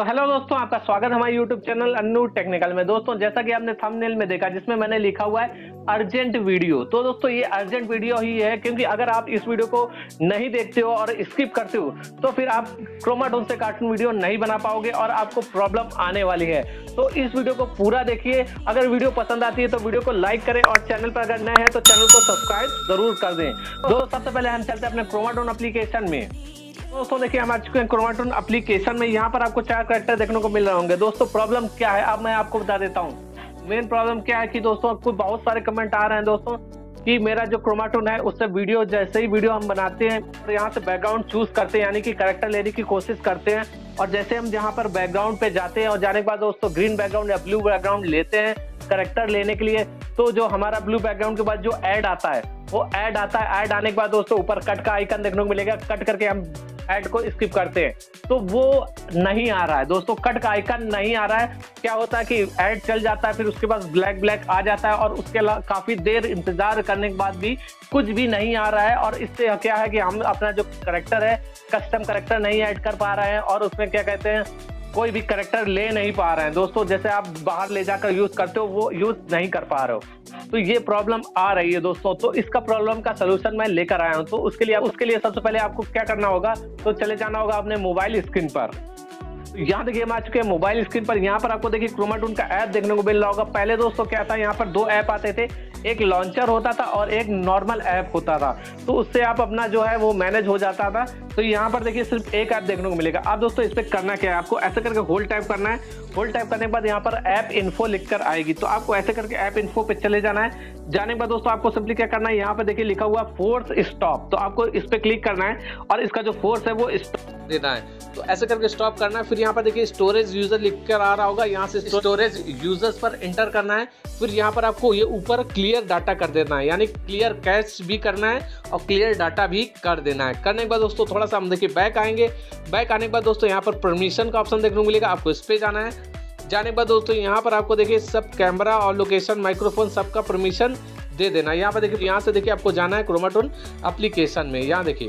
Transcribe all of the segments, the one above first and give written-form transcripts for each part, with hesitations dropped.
तो हेलो दोस्तों, आपका स्वागत है हमारे यूट्यूब चैनल अन्नू टेक्निकल में। दोस्तों, जैसा कि आपने थंबनेल में देखा जिसमें मैंने लिखा हुआ है अर्जेंट वीडियो, तो दोस्तों ये अर्जेंट वीडियो ही है, क्योंकि अगर आप इस वीडियो को नहीं देखते हो और स्किप करते हो तो फिर आप क्रोमाटोन से कार्टून वीडियो नहीं बना पाओगे और आपको प्रॉब्लम आने वाली है। तो इस वीडियो को पूरा देखिए। अगर वीडियो पसंद आती है तो वीडियो को लाइक करें और चैनल पर अगर नए हैं तो चैनल को सब्सक्राइब जरूर कर दें। दोस्तों, सबसे पहले हम चलते हैं अपने क्रोमाटोन एप्लीकेशन में। दोस्तों देखिए, हम आ चुके हैं क्रोमाटोन एप्लीकेशन में। यहाँ पर आपको 4 कैरेक्टर देखने को मिल रहे होंगे। दोस्तों, प्रॉब्लम क्या है अब मैं आपको बता देता हूँ। मेन प्रॉब्लम क्या है कि दोस्तों आपको बहुत सारे कमेंट आ रहे हैं दोस्तों कि मेरा जो क्रोमाटोन है उससे वीडियो, जैसे ही वीडियो हम बनाते हैं तो यहाँ से बैकग्राउंड चूज करते हैं, यानी कि कैरेक्टर लेने की कोशिश करते हैं, और जैसे हम यहाँ पर बैकग्राउंड पे जाते हैं और जाने के बाद दोस्तों ग्रीन बैकग्राउंड या ब्लू बैकग्राउंड लेते हैं कैरेक्टर लेने के लिए, तो जो हमारा ब्लू बैकग्राउंड के बाद जो ऐड आता है वो ऐड आता है। ऐड आने के बाद दोस्तों ऊपर कट का आइकन देखने को मिलेगा। कट करके हम ऐड को स्किप करते हैं तो वो नहीं आ रहा है दोस्तों, कट का आइकन नहीं आ रहा है। क्या होता है कि ऐड चल जाता है, फिर उसके बाद ब्लैक आ जाता है और उसके काफी देर इंतजार करने के बाद भी कुछ भी नहीं आ रहा है। और इससे क्या है कि हम अपना जो कैरेक्टर है कस्टम कैरेक्टर नहीं ऐड कर पा रहे हैं और उसमें क्या कहते हैं कोई भी कैरेक्टर ले नहीं पा रहे हैं दोस्तों। जैसे आप बाहर ले जाकर यूज करते हो वो यूज नहीं कर पा रहे हो, तो ये प्रॉब्लम आ रही है दोस्तों। तो इसका प्रॉब्लम का सलूशन मैं लेकर आया हूं। तो उसके लिए सबसे पहले आपको क्या करना होगा, तो चले जाना होगा अपने मोबाइल स्क्रीन पर। यहाँ देखिए हम आ चुके हैं मोबाइल स्क्रीन पर। यहाँ पर आपको देखिए क्रोमाटोन का ऐप देखने को मिल रहा होगा। पहले दोस्तों क्या था, यहाँ पर 2 ऐप आते थे, एक लॉन्चर होता था और एक नॉर्मल ऐप होता था। तो उससे आप अपना जो है वो मैनेज हो जाता था। तो यहाँ पर देखिए सिर्फ एक ऐप देखने को मिलेगा। अब दोस्तों इस पर करना क्या है, आपको ऐसे करके होल्ड टाइप करना है। होल्ड टाइप करने के बाद यहाँ पर ऐप इन्फो लिखकर आएगी, तो आपको ऐसे करके ऐप इन्फो पे चले जाना है। जाने के बाद दोस्तों आपको सिंपली क्या करना है, यहाँ पर देखिए लिखा हुआ फोर्स स्टॉप, तो आपको इस पे क्लिक करना है और इसका जो फोर्स है वो स्टॉप देना है। तो ऐसे करके स्टॉप करना है। फिर यहाँ पर देखिए स्टोरेज यूजर लिखकर आ रहा होगा, यहाँ से स्टोरेज यूजर्स पर एंटर करना है। फिर यहाँ पर आपको ये ऊपर क्लियर डाटा कर देना है, यानी क्लियर कैश भी करना है और क्लियर डाटा भी कर देना है। करने के बाद दोस्तों थोड़ा सा हम देखिए बैक आएंगे। बैक आने के बाद दोस्तों यहाँ पर परमिशन का ऑप्शन देखने को मिलेगा, आपको इस पे जाना है। जाने के बाद दोस्तों यहाँ पर आपको देखिए सब कैमरा और लोकेशन माइक्रोफोन सबका परमिशन दे देना। यहाँ पर देखिए, यहाँ से देखिए आपको जाना है क्रोमाटोन एप्लीकेशन में। यहाँ देखिए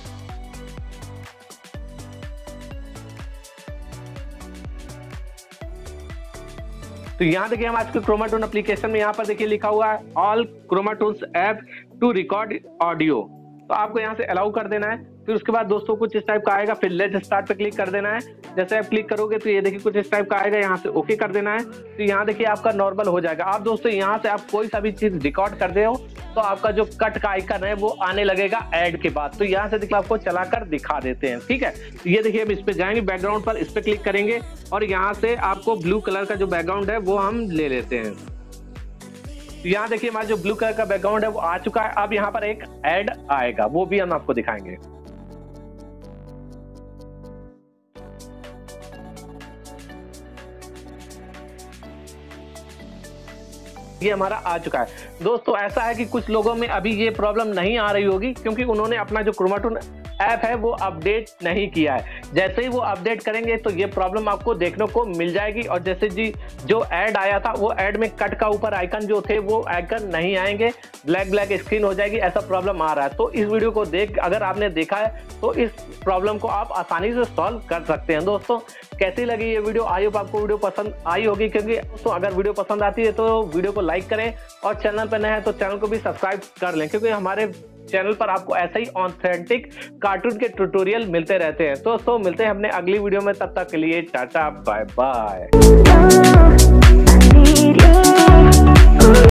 तो यहाँ देखिए हम आज के क्रोमाटोन एप्लीकेशन में यहाँ पर देखिए लिखा हुआ है all Chromatones app to record audio, तो आपको यहाँ से अलाउ कर देना है। फिर उसके बाद दोस्तों कुछ इस टाइप का आएगा, फिर लेट्स स्टार्ट पे क्लिक कर देना है। जैसे आप क्लिक करोगे तो ये देखिए कुछ इस टाइप का आएगा, यहाँ से ओके कर देना है। तो यहाँ देखिए आपका नॉर्मल हो जाएगा। आप दोस्तों यहाँ से आप कोई सा भी चीज रिकॉर्ड करते हो तो आपका जो कट का आइकन है वो आने लगेगा ऐड के बाद। तो यहाँ से देखिए आपको चलाकर दिखा देते हैं, ठीक है। तो ये देखिए हम इस पे जाएंगे, बैकग्राउंड पर इस पे क्लिक करेंगे और यहाँ से आपको ब्लू कलर का जो बैकग्राउंड है वो हम ले लेते हैं। यहाँ देखिए हमारा जो ब्लू कलर का बैकग्राउंड है वो आ चुका है। अब यहाँ पर एक ऐड आएगा, वो भी हम आपको दिखाएंगे। ये हमारा आ चुका है दोस्तों। ऐसा है कि कुछ लोगों में अभी ये प्रॉब्लम नहीं आ रही होगी क्योंकि उन्होंने अपना जो क्रोमाटोन ऐप है वो अपडेट नहीं किया है। जैसे ही वो अपडेट करेंगे तो ये प्रॉब्लम आपको देखने को मिल जाएगी। और जैसे जी जो ऐड आया था वो ऐड में कट का ऊपर आइकन जो थे वो आइकन नहीं आएंगे, ब्लैक स्क्रीन हो जाएगी, ऐसा प्रॉब्लम आ रहा है। तो इस वीडियो को अगर आपने देखा है तो इस प्रॉब्लम को आप आसानी से सॉल्व कर सकते हैं। दोस्तों कैसी लगी ये वीडियो, आई होप आपको वीडियो पसंद आई होगी, क्योंकि दोस्तों अगर वीडियो पसंद आती है तो वीडियो को लाइक करें और चैनल पर नए हैं तो चैनल को भी सब्सक्राइब कर लें, क्योंकि हमारे चैनल पर आपको ऐसे ही ऑथेंटिक कार्टून के ट्यूटोरियल मिलते रहते हैं। तो मिलते हैं अपने अगली वीडियो में, तब तक के लिए टाटा बाय बाय।